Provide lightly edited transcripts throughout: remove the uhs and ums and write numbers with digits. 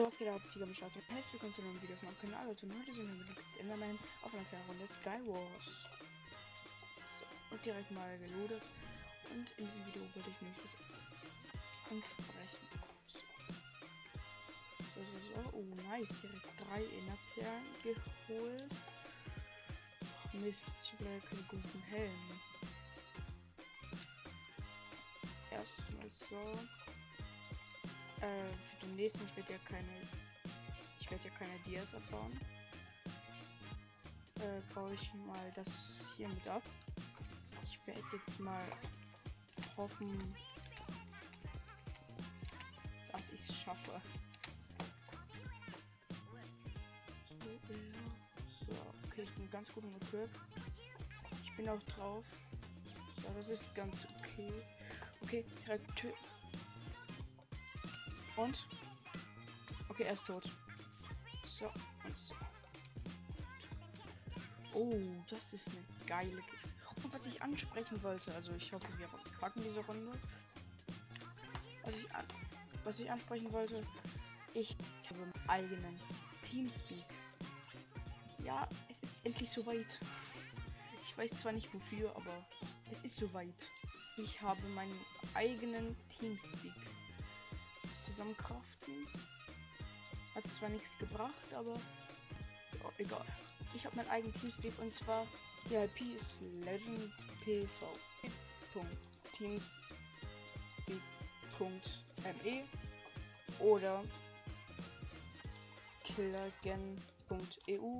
was geht ab? Tiger am Start. Herzlich willkommen zu einem Video auf meinem Kanal. Heute sind wir mit Enderman auf einer kleinen Runde Skywars. So, und direkt mal geloadet. Und in diesem Video wollte ich nämlich das ansprechen. So. Oh, nice. Direkt 3 Enderperlen geholt. Mist, ich habe leider keine guten Helme. Erstmal so. Für den nächsten, ich werde ja keine Dias abbauen. Baue ich mal das hier mit ab. Ich werde jetzt mal hoffen, dass ich es schaffe. So, okay, ich bin ganz gut im Equip. Ich bin auch drauf. So, das ist ganz okay. Okay, direkt töten. Und? Okay, er ist tot. So, und so. Oh, das ist eine geile Kiste. Und was ich ansprechen wollte, also ich hoffe, wir packen diese Runde. Was ich ansprechen wollte, ich habe meinen eigenen Teamspeak. Ja, es ist endlich soweit. Ich weiß zwar nicht wofür, aber es ist soweit. Ich habe meinen eigenen Teamspeak. Zusammenkraften. Hat zwar nichts gebracht, aber ja, egal. Ich habe meinen eigenen Teamspeak und zwar die IP ist legendpv.teamspeak.me oder killergen.eu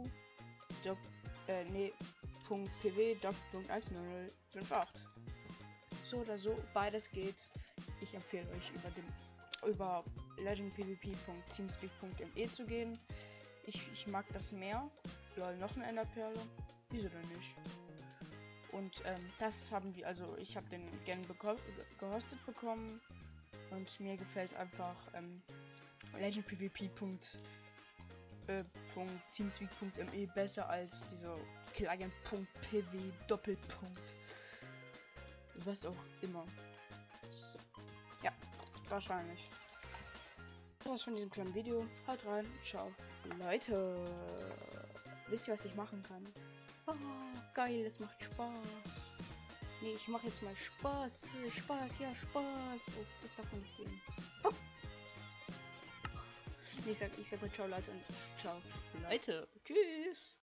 .pw.1058. So oder so, beides geht. Ich empfehle euch über legendpvp.teamspeak.me zu gehen. Ich mag das mehr. Lol, noch eine Enderperle. Wieso denn nicht? Und das haben wir, also ich habe den Gen gehostet bekommen und mir gefällt einfach legendpvp.teamspeak.me besser als dieser client.pw Doppelpunkt. Was auch immer. So. Ja, wahrscheinlich. Das war's von diesem kleinen Video. Haut rein. Ciao. Leute. Wisst ihr, was ich machen kann? Oh, geil, das macht Spaß. Nee, ich mache jetzt mal Spaß. Spaß, ja, Spaß. Oh, das darf man nicht sehen. Oh. Nee, ich sag mal ciao, Leute, und ciao. Leute. Tschüss.